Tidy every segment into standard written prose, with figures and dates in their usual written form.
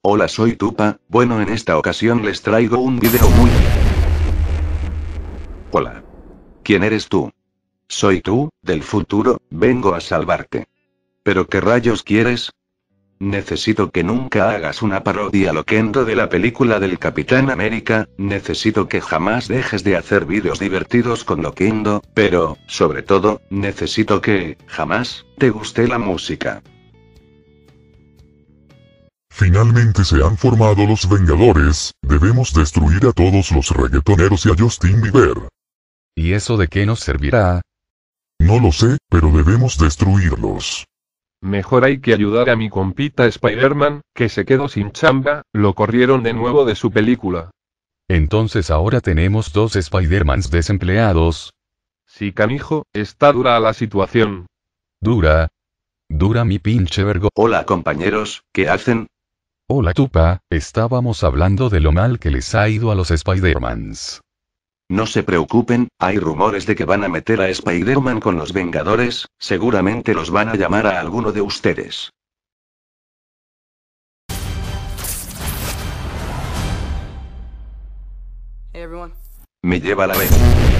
Hola, soy Tupa. Bueno, en esta ocasión les traigo un video muy... Hola. ¿Quién eres tú? Soy tú, del futuro, vengo a salvarte. ¿Pero qué rayos quieres? Necesito que nunca hagas una parodia loquendo de la película del Capitán América, necesito que jamás dejes de hacer vídeos divertidos con loquendo, pero, sobre todo, necesito que, jamás, te guste la música. Finalmente se han formado los Vengadores, debemos destruir a todos los reggaetoneros y a Justin Bieber. ¿Y eso de qué nos servirá? No lo sé, pero debemos destruirlos. Mejor hay que ayudar a mi compita Spider-Man, que se quedó sin chamba, lo corrieron de nuevo de su película. Entonces ahora tenemos dos Spider-Mans desempleados. Sí, canijo, está dura la situación. Dura. Dura mi pinche vergo. Hola compañeros, ¿qué hacen? Hola Tupa, estábamos hablando de lo mal que les ha ido a los Spider-Mans. No se preocupen, hay rumores de que van a meter a Spider-Man con los Vengadores, seguramente los van a llamar a alguno de ustedes. Hey everyone. Me lleva la vez.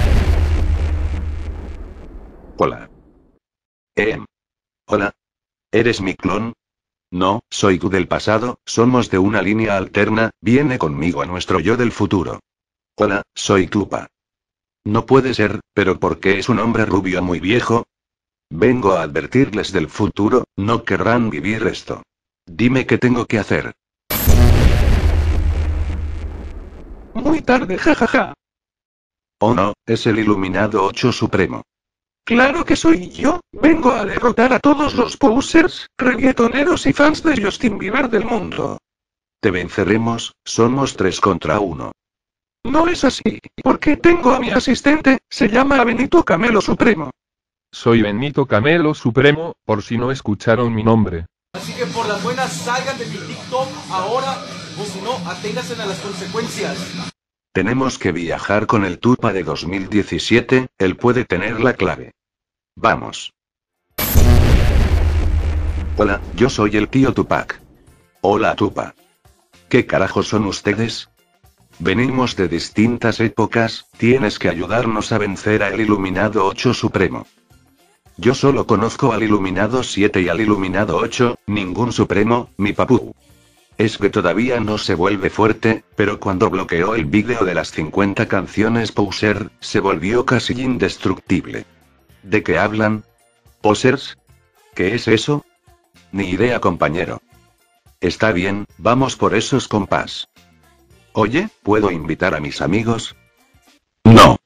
Hola. Hola. ¿Eres mi clon? No, soy tú del pasado, somos de una línea alterna, viene conmigo a nuestro yo del futuro. Hola, soy Tupa. No puede ser, pero ¿por qué es un hombre rubio muy viejo? Vengo a advertirles del futuro, no querrán vivir esto. Dime qué tengo que hacer. Muy tarde, jajaja. Oh no, es el Iluminado 8 Supremo. Claro que soy yo, vengo a derrotar a todos los posers, reggaetoneros y fans de Justin Bieber del mundo. Te venceremos, somos 3 contra 1. No es así, porque tengo a mi asistente, se llama Benito Camelo Supremo. Soy Benito Camelo Supremo, por si no escucharon mi nombre. Así que por las buenas salgan de mi TikTok ahora, o si no, aténganse a las consecuencias. Tenemos que viajar con el Tupa de 2017, él puede tener la clave. Vamos. Hola, yo soy el tío Tupac. Hola Tupa. ¿Qué carajos son ustedes? Venimos de distintas épocas, tienes que ayudarnos a vencer al Iluminado 8 Supremo. Yo solo conozco al Iluminado 7 y al Iluminado 8, ningún Supremo, mi papú. Es que todavía no se vuelve fuerte, pero cuando bloqueó el vídeo de las 50 canciones Poser, se volvió casi indestructible. ¿De qué hablan? ¿Posers? ¿Qué es eso? Ni idea, compañero. Está bien, vamos por esos compás. Oye, ¿puedo invitar a mis amigos? No.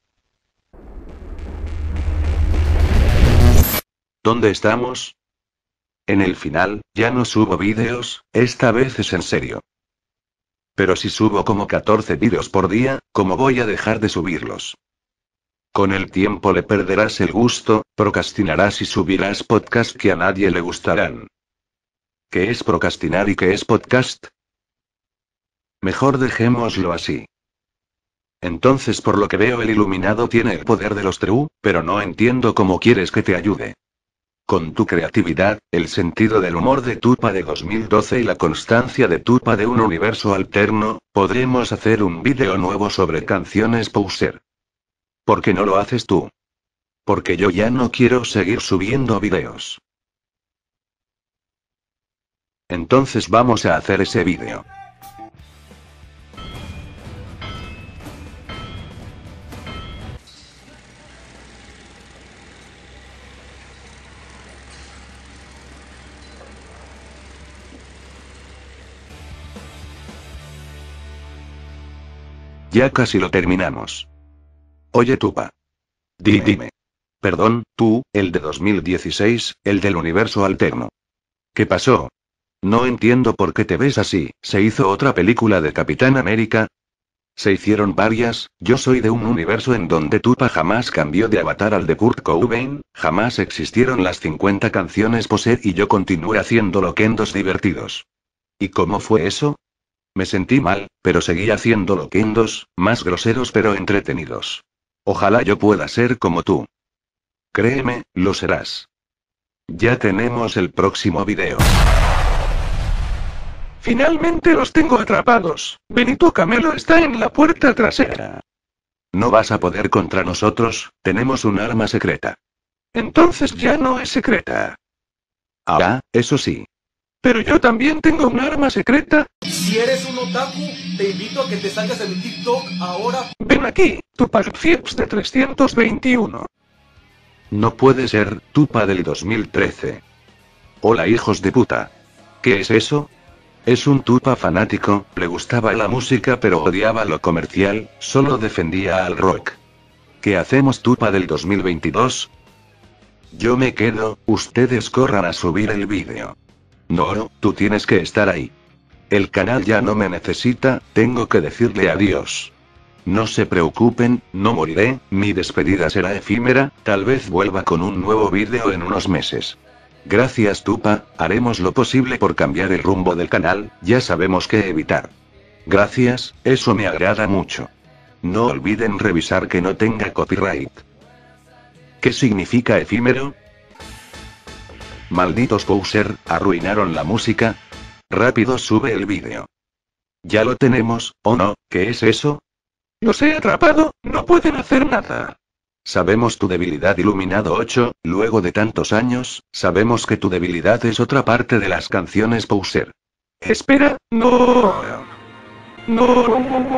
¿Dónde estamos? En el final, ya no subo vídeos, esta vez es en serio. Pero si subo como 14 vídeos por día, ¿cómo voy a dejar de subirlos? Con el tiempo le perderás el gusto, procrastinarás y subirás podcasts que a nadie le gustarán. ¿Qué es procrastinar y qué es podcast? Mejor dejémoslo así. Entonces, por lo que veo, el Iluminado tiene el poder de los True, pero no entiendo cómo quieres que te ayude. Con tu creatividad, el sentido del humor de Tupa de 2012 y la constancia de Tupa de un universo alterno, podremos hacer un vídeo nuevo sobre canciones Poser. ¿Por qué no lo haces tú? Porque yo ya no quiero seguir subiendo vídeos. Entonces vamos a hacer ese vídeo. Ya casi lo terminamos. Oye Tupa. Dime. Perdón, tú, el de 2016, el del universo alterno. ¿Qué pasó? No entiendo por qué te ves así, ¿se hizo otra película de Capitán América? Se hicieron varias, yo soy de un universo en donde Tupa jamás cambió de avatar al de Kurt Cobain, jamás existieron las 50 canciones Poser y yo continué haciendo loquendos divertidos. ¿Y cómo fue eso? Me sentí mal, pero seguí haciendo loquendos, más groseros pero entretenidos. Ojalá yo pueda ser como tú. Créeme, lo serás. Ya tenemos el próximo video. Finalmente los tengo atrapados. Benito Camelo está en la puerta trasera. No vas a poder contra nosotros, tenemos un arma secreta. Entonces ya no es secreta. Ah, eso sí. Pero yo también tengo un arma secreta. Si eres un otaku, te invito a que te salgas de mi TikTok ahora. Ven aquí, Tupac Fieps de 321. No puede ser, Tupa del 2013. Hola hijos de puta. ¿Qué es eso? Es un Tupa fanático, le gustaba la música pero odiaba lo comercial, solo defendía al rock. ¿Qué hacemos Tupa del 2022? Yo me quedo, ustedes corran a subir el vídeo. No, tú tienes que estar ahí. El canal ya no me necesita, tengo que decirle adiós. No se preocupen, no moriré, mi despedida será efímera, tal vez vuelva con un nuevo vídeo en unos meses. Gracias Tupa, haremos lo posible por cambiar el rumbo del canal, ya sabemos qué evitar. Gracias, eso me agrada mucho. No olviden revisar que no tenga copyright. ¿Qué significa efímero? Malditos poser, arruinaron la música. Rápido sube el vídeo. Ya lo tenemos, ¿o no? ¿Qué es eso? Los he atrapado, no pueden hacer nada. Sabemos tu debilidad Iluminado 8, luego de tantos años, sabemos que tu debilidad es otra parte de las canciones poser. Espera, no. No.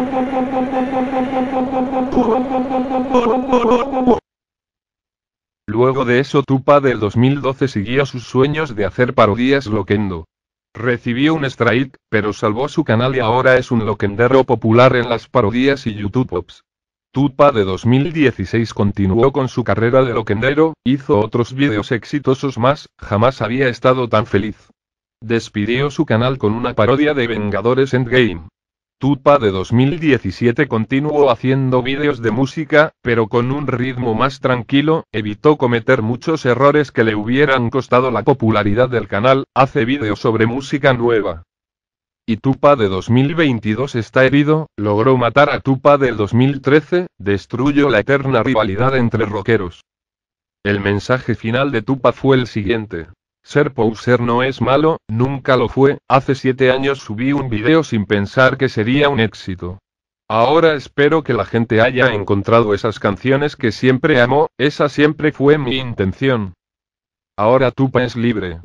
Luego de eso Tupa del 2012 siguió sus sueños de hacer parodias loquendo. Recibió un strike, pero salvó su canal y ahora es un loquendero popular en las parodias y YouTube Pops. Tupa de 2016 continuó con su carrera de loquendero, hizo otros vídeos exitosos más, jamás había estado tan feliz. Despidió su canal con una parodia de Vengadores Endgame. Tupa de 2017 continuó haciendo vídeos de música, pero con un ritmo más tranquilo, evitó cometer muchos errores que le hubieran costado la popularidad del canal, hace vídeos sobre música nueva. Y Tupa de 2022 está herido, logró matar a Tupa del 2013, destruyó la eterna rivalidad entre rockeros. El mensaje final de Tupa fue el siguiente. Ser poser no es malo, nunca lo fue, hace 7 años subí un video sin pensar que sería un éxito. Ahora espero que la gente haya encontrado esas canciones que siempre amó, esa siempre fue mi intención. Ahora Tupa es libre.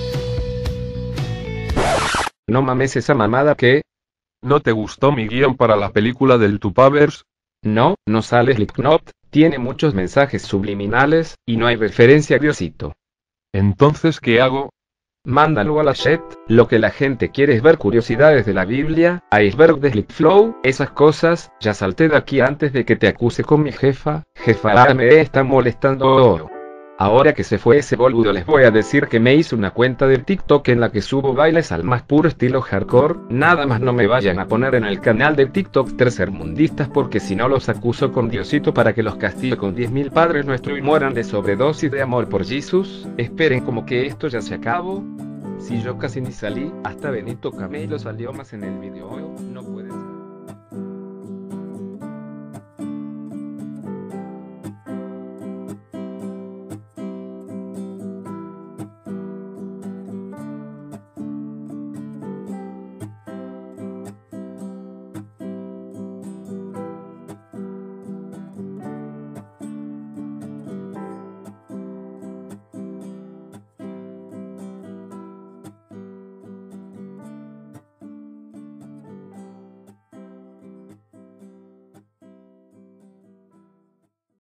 No mames esa mamada que... ¿No te gustó mi guión para la película del Tupaverse? No, no sale Slipknot, tiene muchos mensajes subliminales, y no hay referencia a Diosito. Entonces, ¿qué hago? Mándalo a la chat, lo que la gente quiere es ver curiosidades de la Biblia, iceberg de Slipflow, esas cosas, ya salté de aquí antes de que te acuse con mi jefa me está molestando. Ahora que se fue ese boludo les voy a decir que me hice una cuenta de TikTok en la que subo bailes al más puro estilo hardcore, nada más no me vayan a poner en el canal de TikTok tercermundistas porque si no los acuso con Diosito para que los castigue con 10.000 padres nuestros y mueran de sobredosis de amor por Jesús, esperen como que esto ya se acabó. Si yo casi ni salí, hasta Benito Camelo salió más en el video, no puede ser.